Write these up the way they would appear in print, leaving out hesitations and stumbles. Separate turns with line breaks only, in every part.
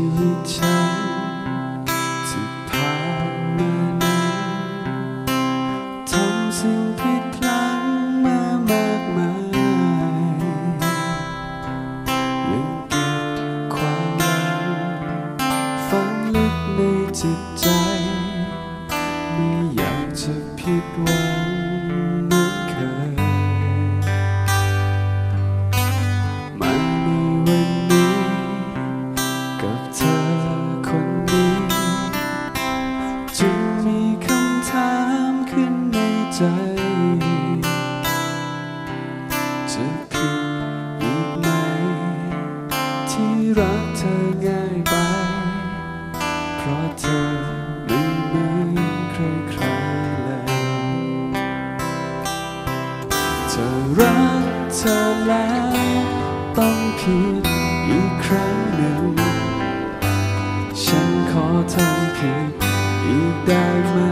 วิตฉันที่ผ่านมานั้นทำสิ่งผิดพลั้งมามากมายยังเก็บความหลังฝังลึกในจิตใจไม่อยากจะผิดหวังเหมือนเคยมาในวันนี้กับเธอคนนี้จึงมีคำถามขึ้นในใจจะผิดอีกไหมที่รักเธอง่ายไปเพราะเธอไม่เหมือนใครๆเลยเธอรักเธอแล้วต้องผิดอีกครั้งหนึ่งฉันขอทำผิดอีกได้ไหม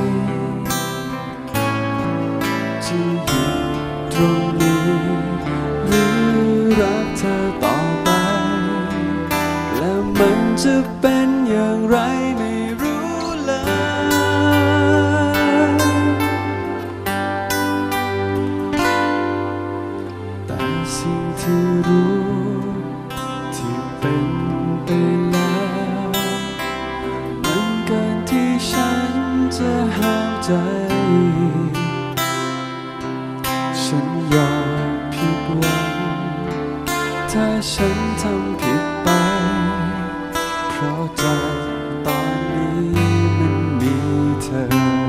จะอยู่ตรงนี้หรือรักเธอต่อไปและมันจะเป็นอย่างไรไม่รู้เลยแต่สิ่งที่รู้ที่เป็นไปแล้วมันเกินที่ฉันจะห้ามใจฉันยอมผิดหวังถ้าฉันทำผิดไปเพราะจากตอนนี้มันมีเธอ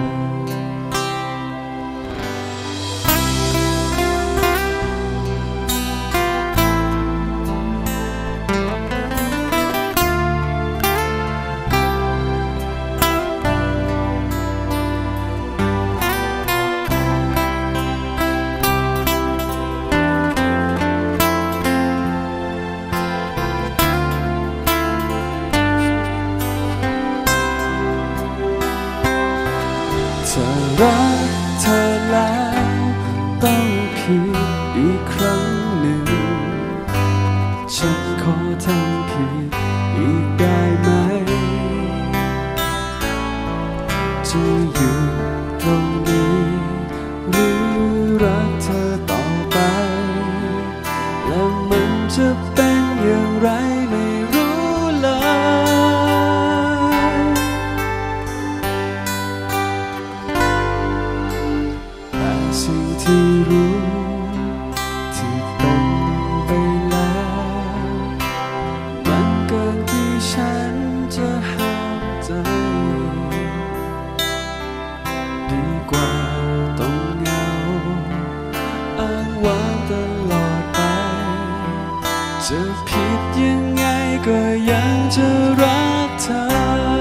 เธอรักเธอแล้วต้องผิดอีกครั้งหนึ่งฉันขอทำผิดอีกได้ไหมจะอยู่ตรงนี้หรือรักเธอต่อไปและมันจะเป็นอย่างไรไม่รู้เลยสิ่งที่รู้ที่เป็นไปแล้วมันเกินที่ฉันจะห้ามใจดีกว่าต้องเหงาอ้างว้างตลอดไปจะผิดยังไงก็ยังจะรักเธอ